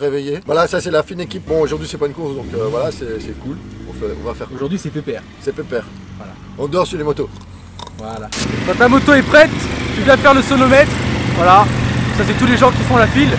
réveillé. Voilà, ça c'est la fine équipe. Bon, aujourd'hui c'est pas une course, donc voilà, c'est cool. On va faire. Aujourd'hui c'est pépère. C'est pépère. Voilà. On dort sur les motos. Voilà. Quand ta moto est prête, tu viens faire le sonomètre. Voilà. Ça c'est tous les gens qui font la file.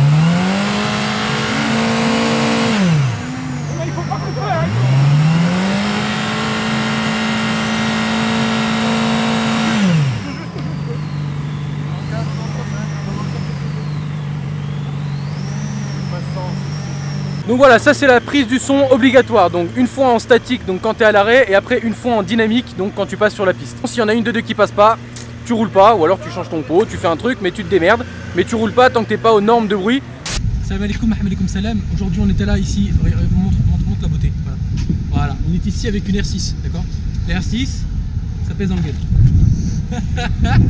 Donc voilà, ça c'est la prise du son obligatoire. Donc une fois en statique, donc quand tu es à l'arrêt, et après une fois en dynamique, donc quand tu passes sur la piste. S'il y en a une de deux qui passe pas, tu roules pas, ou alors tu changes ton pot, tu fais un truc, mais tu te démerdes, mais tu roules pas tant que t'es pas aux normes de bruit. Salam alaikum, alaikum salam. Aujourd'hui on était là ici, montre la beauté. Voilà, on est ici avec une R6, d'accord? La R6, ça pèse dans le guet.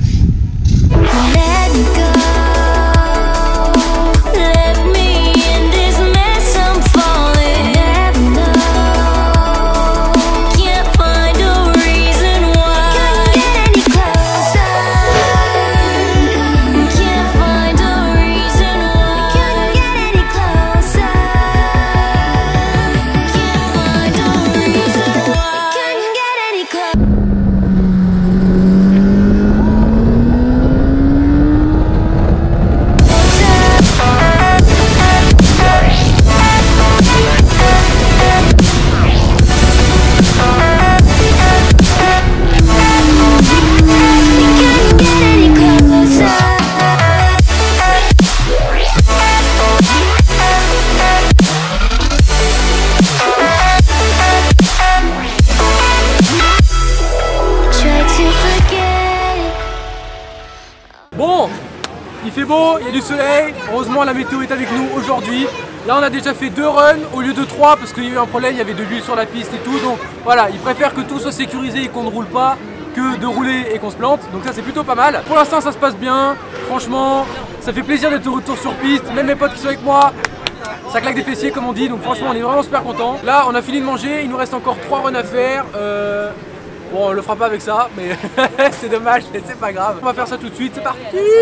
Bon, il fait beau, il y a du soleil, heureusement la météo est avec nous aujourd'hui. Là on a déjà fait 2 runs au lieu de 3 parce qu'il y a eu un problème, il y avait de l'huile sur la piste et tout. Donc voilà, ils préfèrent que tout soit sécurisé et qu'on ne roule pas que de rouler et qu'on se plante. Donc ça c'est plutôt pas mal. Pour l'instant ça se passe bien, franchement ça fait plaisir d'être de retour sur piste. Même mes potes qui sont avec moi, ça claque des fessiers comme on dit. Donc franchement on est vraiment super contents. Là on a fini de manger, il nous reste encore 3 runs à faire. Bon, on le fera pas avec ça, mais c'est dommage, mais c'est pas grave. On va faire ça tout de suite, c'est parti.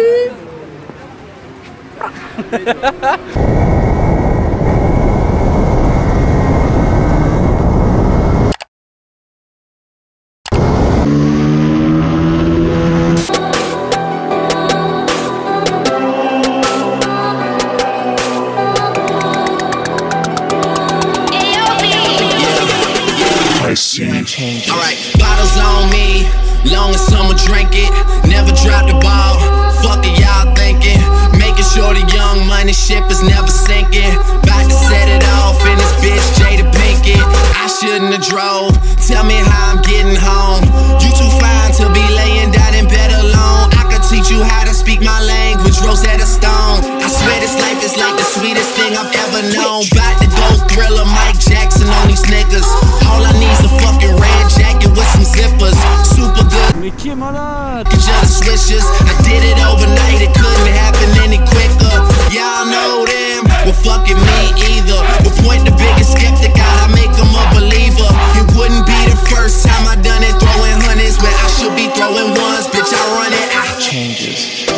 Alright, bottles on me, long as someone drink it. Never drop the ball, fuck it y'all thinking. Making sure the young money ship is never sinking. About to set it off in this bitch Jada Pinkett. I shouldn't have drove, tell me how I'm getting home. You too fine to be laying down in bed alone. I could teach you how to speak my language, Rosetta Stone. I swear this life is like the sweetest thing I've ever known. About to go Thriller, Mike Jackson on these niggas. All I need is a fucking red jacket with some zippers. Super good. Mais qui est malade? Just switches. I did it overnight, it couldn't happen any quicker. Y'all know them, well fucking me either. We'll point the biggest skeptic out, I make them a believer. It wouldn't be the first time I done it, throwing hundreds where I should be throwing ones. Bitch, I run it, changes.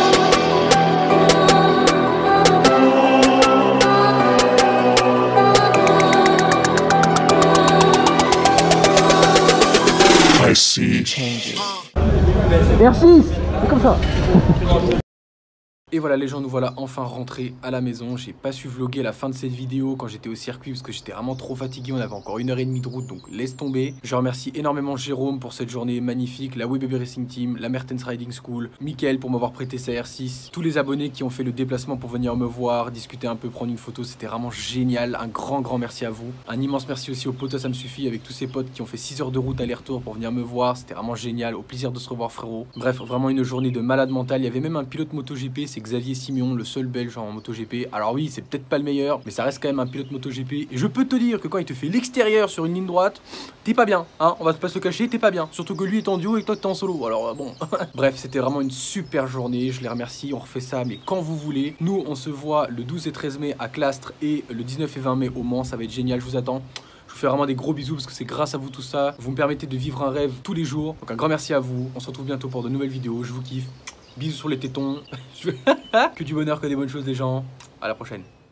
I see changes. R6, c'est comme ça. Et voilà les gens, nous voilà enfin rentrés à la maison. J'ai pas su vlogger la fin de cette vidéo quand j'étais au circuit parce que j'étais vraiment trop fatigué. On avait encore 1h30 de route, donc laisse tomber. Je remercie énormément Jérôme pour cette journée magnifique, la WeBaby Racing Team, la Mertens Riding School, Mickaël pour m'avoir prêté sa R6, tous les abonnés qui ont fait le déplacement pour venir me voir, discuter un peu, prendre une photo, c'était vraiment génial. Un grand merci à vous. Un immense merci aussi au potes, ça me suffit, avec tous ces potes qui ont fait 6 heures de route aller-retour pour venir me voir. C'était vraiment génial, au plaisir de se revoir frérot. Bref, vraiment une journée de malade mental. Il y avait même un pilote MotoGP, c'est Xavier Simeon, le seul belge en MotoGP. Alors oui, c'est peut-être pas le meilleur, mais ça reste quand même un pilote MotoGP. Et je peux te dire que quand il te fait l'extérieur sur une ligne droite, t'es pas bien, hein, on va pas se le cacher, t'es pas bien. Surtout que lui est en duo et que toi t'es en solo, alors bon. Bref, c'était vraiment une super journée, je les remercie, on refait ça, mais quand vous voulez. Nous, on se voit le 12 et 13 mai à Clastres et le 19 et 20 mai au Mans, ça va être génial, je vous attends. Je vous fais vraiment des gros bisous parce que c'est grâce à vous tout ça. Vous me permettez de vivre un rêve tous les jours. Donc un grand merci à vous, on se retrouve bientôt pour de nouvelles vidéos, je vous kiffe. Bisous sur les tétons. Que du bonheur, que des bonnes choses les gens. À la prochaine.